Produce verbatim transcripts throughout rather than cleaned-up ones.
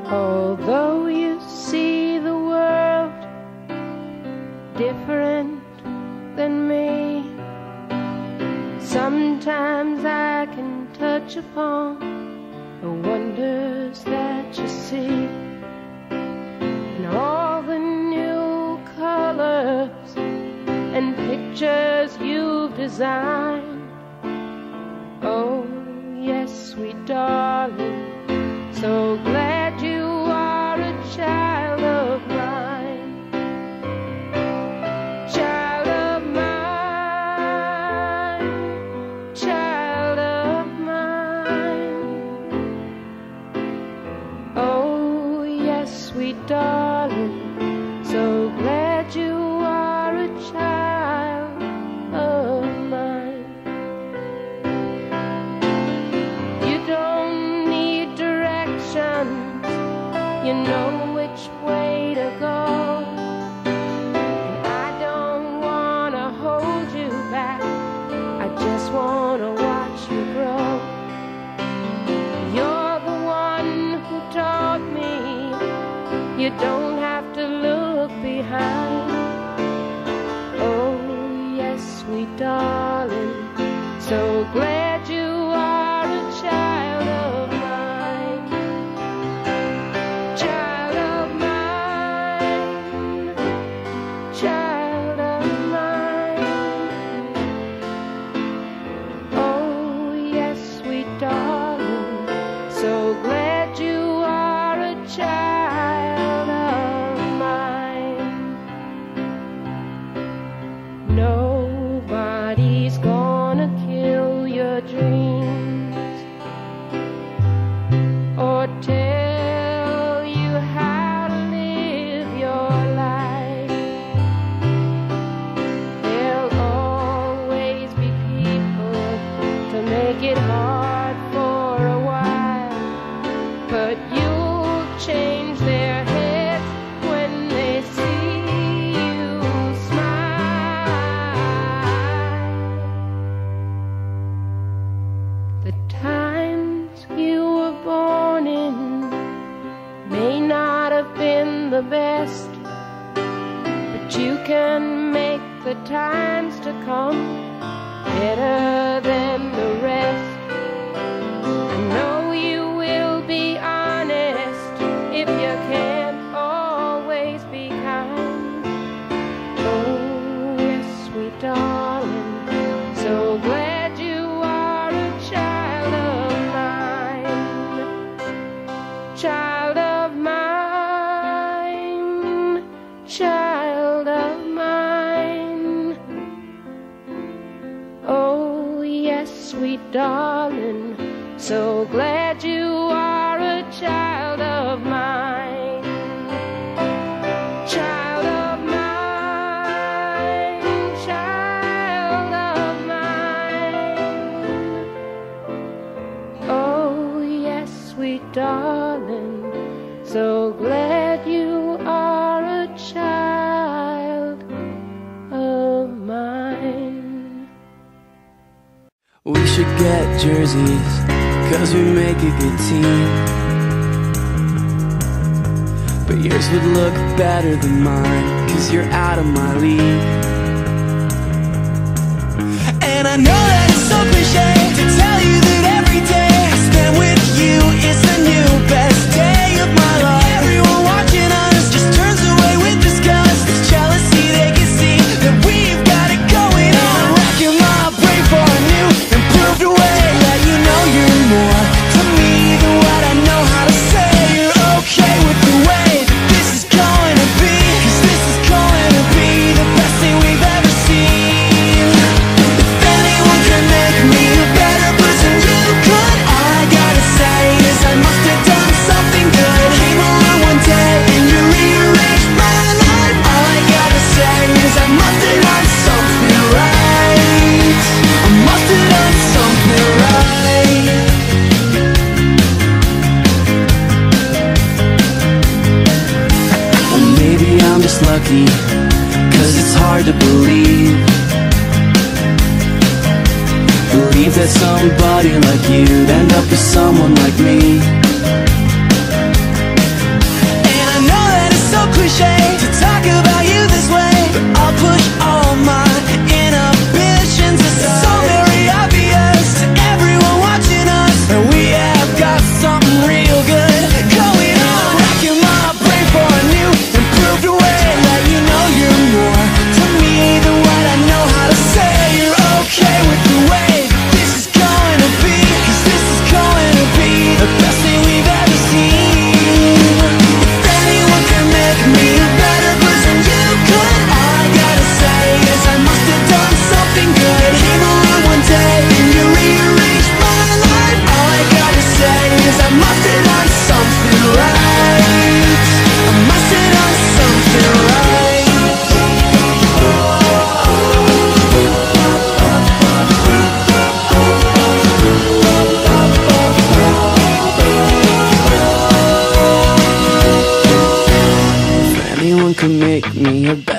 Although you see the world different than me, sometimes I can touch upon the wonders that you see, and all the new colors and pictures you've designed. Oh yes, sweet darling, so glad you are a child of mine. Child of mine, child of mine. Oh yes, sweet darling, so glad you are a child of mine. You don't need directions, you know which way to go, and I don't wanna hold you back, I just wanna watch you grow. You're the one who taught me you don't have to look behind. Oh yes, sweet darling, so glad you are a child of mine. Child of mine, child of mine. Oh yes, sweet darling, so glad you are a child of mine. Nobody's gonna kill your dreams or tell you how to live your life. There'll always be people to make it hard for a while, but you'll change their heads when they see you smile. The times you were born in may not have been the best, but you can make the times to come better than the rest. I know you will be honest if you can't always be kind. Oh yes, sweet darling, so glad you are a child of mine. Child of mine, child of mine. Oh yes, sweet darling, so glad you are a child of mine. Child of mine, child of mine. Oh yes, sweet darling, so glad you are a child of mine. We should get jerseys, cause we make a good team, but yours would look better than mine, cause you're out of my league. And I know that it's so cliche to tell you that every day I spend with you is the new best day of my life. Everyone watching us just turns away with disgust. This jealousy, they can see that we've got it going on. I'm racking my brain for a new improved way, let you know you're more to me than what I know how to say. You're okay with the way this is going to be, cause this is going to be the best thing we've ever seen. If anyone can make me a better person, you could. All I gotta say is I must have done something good. Came along one day and you rearranged my life. All I gotta say is I must have done something right. I must have done something right. Well, maybe I'm just lucky, cause it's hard to believe Believe that somebody like you'd end up with someone like me.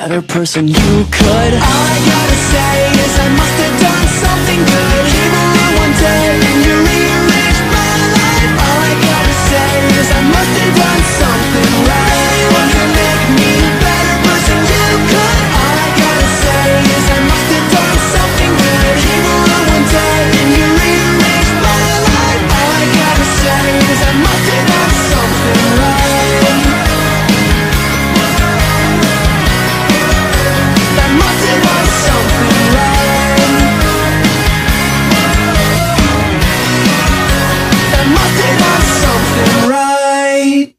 better person you could. All I gotta say is I must have done something good. Came around one day and you rearranged my life. All I gotta say is I must have done something right. Anyone can make me a better person you could. All I gotta say is I must have done something good. Came around one day and you rearranged my life. All I gotta say is I must have done something right. I must have done something right. I must have done something right.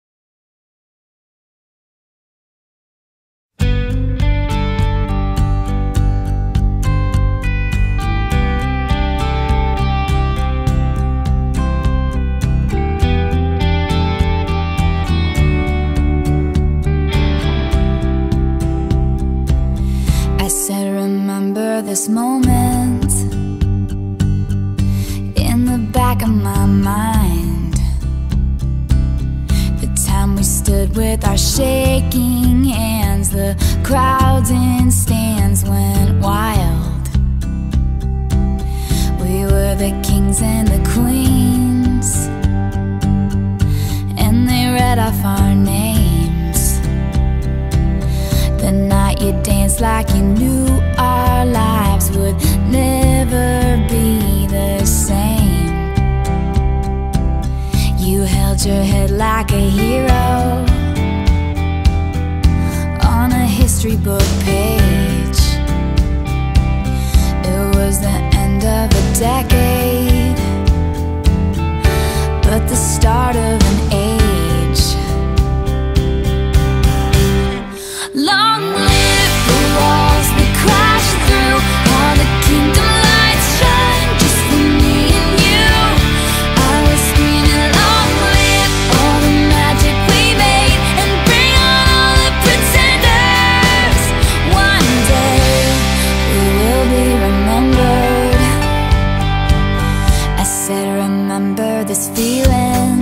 I said, remember this moment in the back of my mind. The time we stood with our shaking hands, the crowds in stands went wild. We were the kings and the queens, and they read off our names. The night you danced like you knew our lives would never be the same. You held your head like a hero on a history book page. It was the end of a decade, but the start of an age. Long live the walls that crash through, all the kingdom lights shine just for me and you. I was screaming, long live all the magic we made, and bring on all the pretenders. One day we will be remembered. I said, remember this feeling.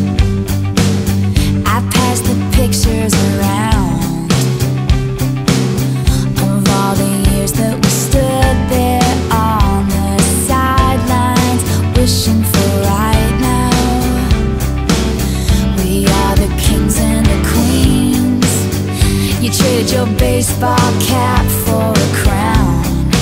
I passed the pictures around of all the years that we stood there on the sidelines, wishing for right now. We are the kings and the queens. You traded your baseball cap for a crown,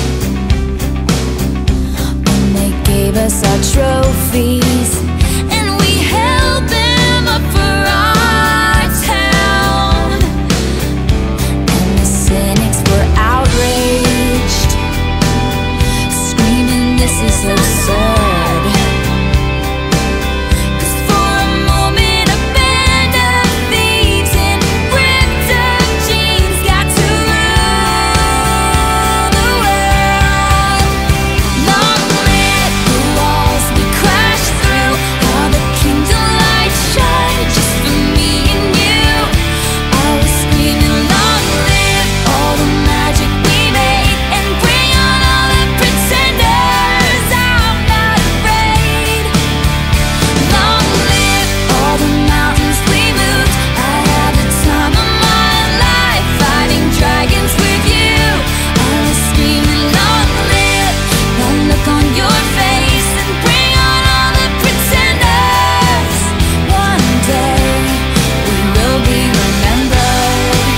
and they gave us our trophies, and we held them up for our town. And the cynics were outraged, screaming, this is absurd. 'Cause for a moment a band of thieves in ripped up jeans got to rule the world. Long live the walls we crashed through, all the kingdom lights shine just for me and you. I was screaming, long live all the magic we made, and bring on all the pretenders. I'm not afraid. Long live all the mountains we moved. I had the time of my life fighting dragons with you. I was screaming, long live the look on your face, and bring on all the pretenders. One day we will be remembered.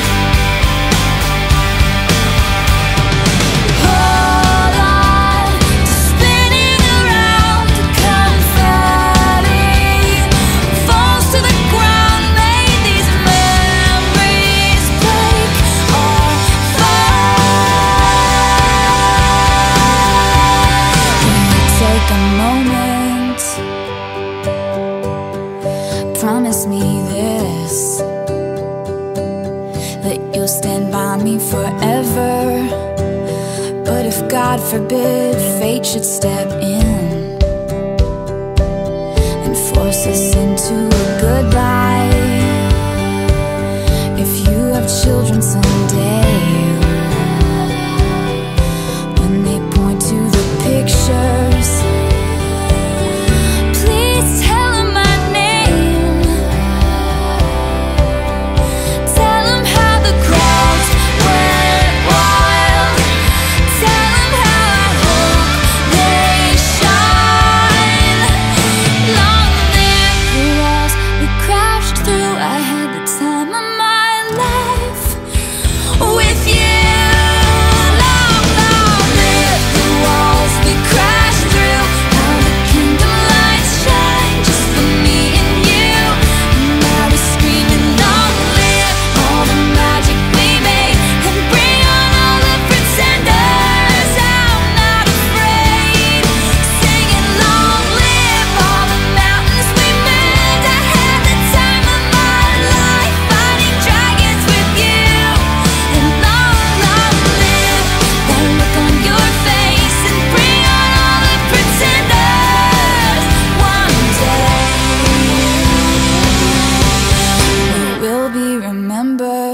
Hold on to spinning around, confetti falls to the ground. May these memories break or fall. Can you take a moment? Promise me this, that you'll stand by me forever. But if God forbid fate should step in and force us into a goodbye, if you have children someday, when they point to the pictures, please tell them my name. Tell them how the crowds were remember